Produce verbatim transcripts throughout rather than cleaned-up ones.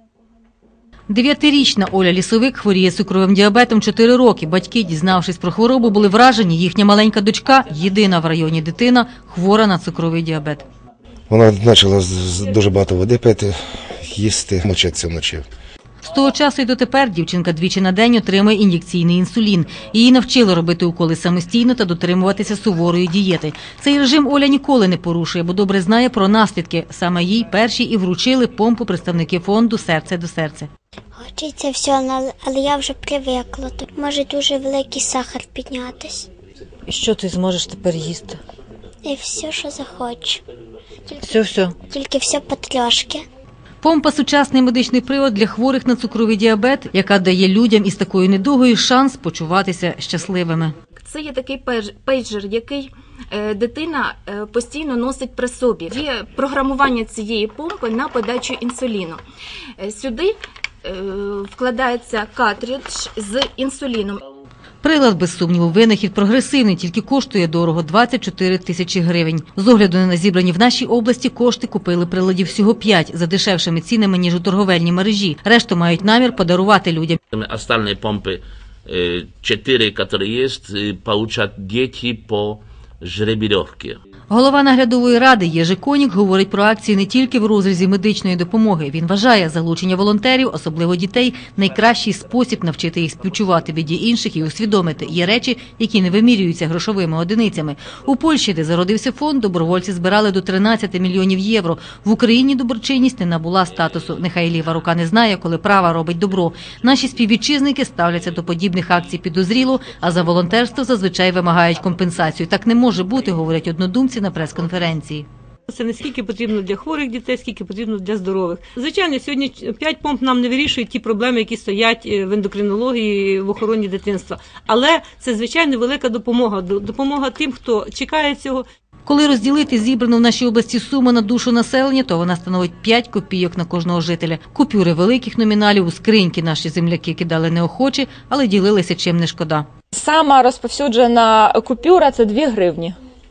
Дев'ятирічна Оля Лісовик хворіє цукровим діабетом чотири роки. Батьки, дізнавшись про хворобу, були вражені. Їхня маленька дочка, єдина в районі дитина, хвора на цукровий діабет. Вона почала дуже багато води пити, їсти, мочитися вночі. З того часу і дотепер дівчинка двічі на день отримує ін'єкційний інсулін. Її навчили робити уколи самостійно та дотримуватися суворої дієти. Цей режим Оля ніколи не порушує, бо добре знає про наслідки. Саме їй перші і вручили помпу представники фонду «Серце до серця». Хочеться все, але я вже привикла. Тут може дуже великий сахар піднятись. І що ти зможеш тепер їсти? І все, що захочу. Все-все? Тільки все потрошки. Помпа – сучасний медичний прилад для хворих на цукровий діабет, яка дає людям із такою недугою шанс почуватися щасливими. Це є такий пейджер, який дитина постійно носить при собі. Є програмування цієї помпи на подачу інсуліну. Сюди вкладається картридж з інсуліном. Прилад, без сумніву, винахід прогресивний, тільки коштує дорого – двадцять чотири тисячі гривень. З огляду на зібрані в нашій області кошти купили приладів всього п'ять, за дешевшими цінами, ніж у торговельній мережі. Решту мають намір подарувати людям. Остальні помпи, чотири, які є, получать діти по жеребьовці. Голова наглядової ради Єжи Конік говорить про акцію не тільки в розрізі медичної допомоги. Він вважає, залучення волонтерів, особливо дітей, найкращий спосіб навчити їх співчувати біді інших і усвідомити. Є речі, які не вимірюються грошовими одиницями. У Польщі, де зародився фонд, добровольці збирали до тринадцяти мільйонів євро. В Україні доброчинність не набула статусу. Нехай ліва рука не знає, коли права робить добро. Наші співвітчизники ставляться до подібних акцій підозріло, а за волонтерство зазвичай вимагають компенсацію. Так не може бути, говорять однодумці на прес-конференції. Це не скільки потрібно для хворих дітей, скільки потрібно для здорових. Звичайно, сьогодні п'ять помп нам не вирішують ті проблеми, які стоять в ендокринології, в охороні дитинства. Але це, звичайно, велика допомога. Допомога тим, хто чекає цього. Коли розділити зібрану в нашій області суму на душу населення, то вона становить п'ять копійок на кожного жителя. Купюри великих номіналів у скриньки наші земляки кидали неохоче, але ділилися чим не шкода. Сама розповсюджена купюра – це дві гривні.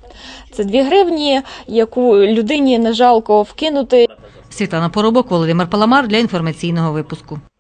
Це дві гривні, яку людині не жалко вкинути. Світлана Поробок, Володимир Паламар для інформаційного випуску.